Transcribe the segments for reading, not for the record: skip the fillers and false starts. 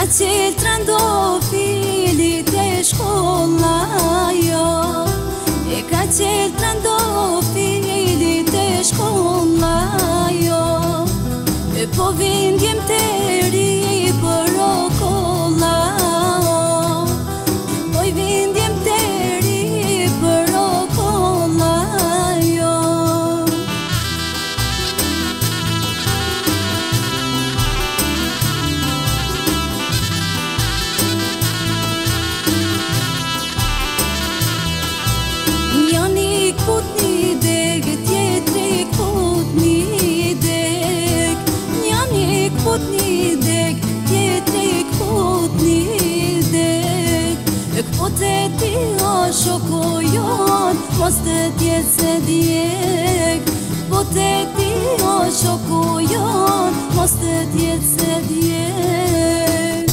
qelë trandofilit e shkolla jo. E ka qelë trandofilit e shkolla jo. E po vindjem të ri për okolla po i vindjem të ri për okolla jo. Njani kut një deg, tjetri kut një deg. Njani kut një deg, tjetri kut një deg. Këpot e ti o shokojon, mos të tjetë se djeg. Këpot e ti o shokojon, mos të tjetë se djeg.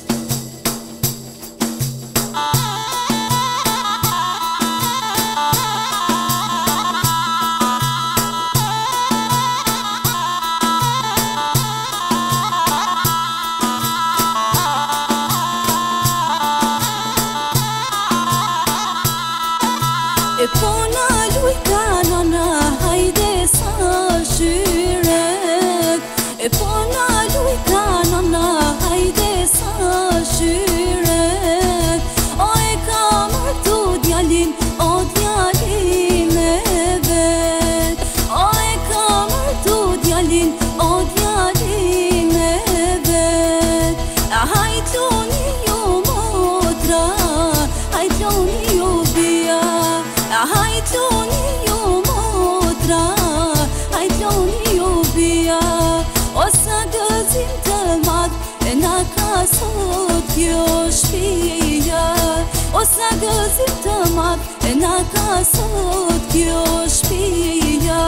E po na lujta nana, hajde sa shyret. E po na lujta nana, hajde sa shyret. O e ka martu djalin, o djalin e vet. O e ka martu djalin, o djalin e vet. Hajt luni ju motra, hajt luni ju bia. Hajt luni ju motra, hajt luni ju bia. O sa gëzim të madh e na ka sot kjo shpia. O sa gëzim të madh e na ka sot kjo shpia.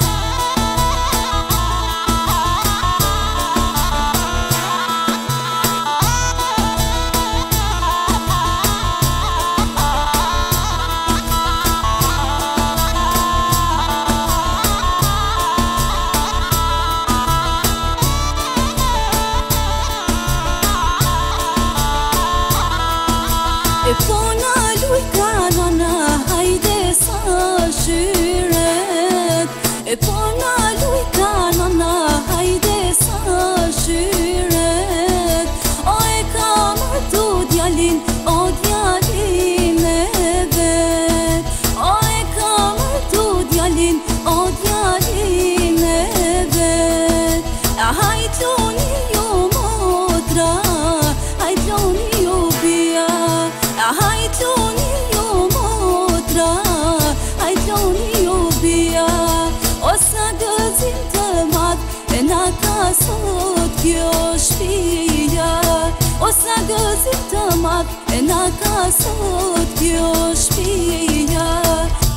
E po na lujta nana, hajde sa shyret. E po na lujta nana, hajde sa shyret. O e ka martu djalin, o djalin e vet. O e ka martu djalin, o djalin e vet. Hajt luni ju motra, hajt luni ju bia. Hajt luni ju motra, hajt luni ju bia. O sa gëzim të madh e na ka sot kjo shpia. O sa gëzim të madh e na ka sot kjo shpia.